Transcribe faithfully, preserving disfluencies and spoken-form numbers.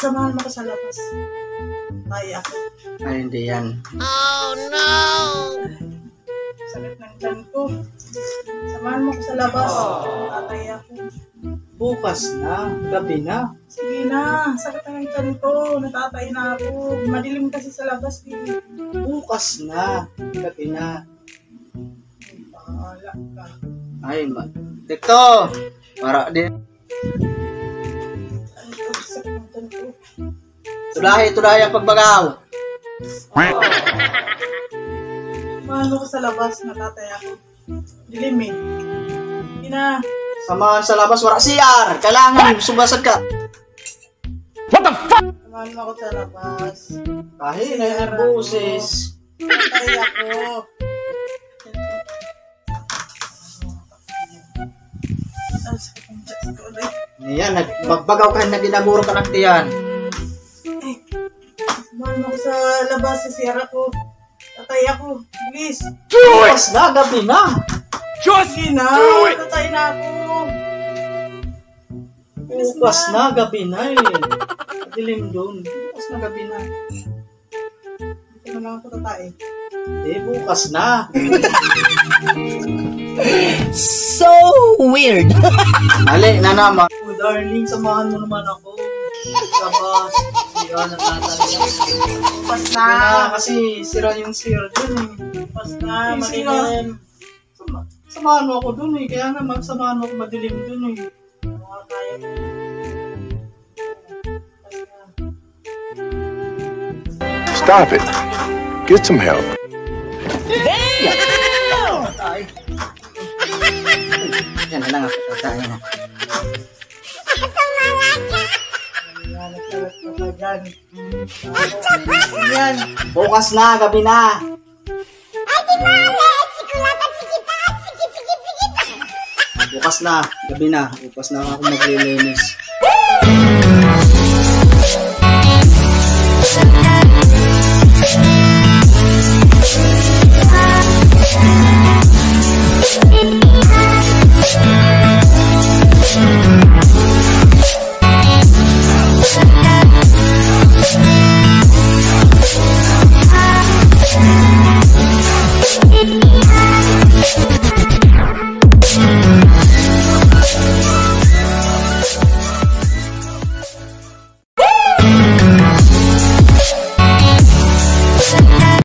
Samahan mo ko sa labas. Ay, ako. Ay, hindi yan. Oh, no! Sakit ng tiyan ko. Samahan mo ko sa labas. Tatay ako. Bukas na, gabi na. Sige na, sakit ng tiyan ko. Natatay na ako. Madilim kasi sa labas. Eh. Bukas na, gabi na. Bahala ka. Ay, ma... Dito! Para din. Ano ko, sakit ng tiyan ko. Tulahi, tulahi ang pagbagaw. Samahan mo ko sa labas. Natatay ako. Dilim eh. Sige na. Samahan sa labas, wala C R. Kailangan, subasad ka. Samahan mo ko sa labas. Kahit na yung boses. Natatay ako. Ang sakit ng tiyan ko. Ay. Ayan, nagbagaw ka na ginaguro ka ng tiyan. Samahan mo ko sa labas. Sa siyara ko. Tatay ako. Please. Bukas na, gabi na. Sige na. Tatay na ako. Bukas na, gabi na eh. Dilim doon. Bukas na, gabi na. Hindi ko naman ako tatay. Eh, bukas na. So weird! Ali, na naman. Oh, darling, samahan mo naman ako. Labas. Yan, natatay. Pas Sabi na. na, kasi sira yung sir dun eh. Pas na. Eh, sira. Madilim. Sama, samahan mo ako dun eh. Kaya naman, samahan mo ako madilim dun eh. Mga kaya mo. Pas na. Stop it. Get some help. Tatay. Yan na lang ako, tatay na. Yan, nagkalat ka pa dyan. Yan. Bukas na, gabi na. Bukas na, gabi na. Bukas na ako maglilinis.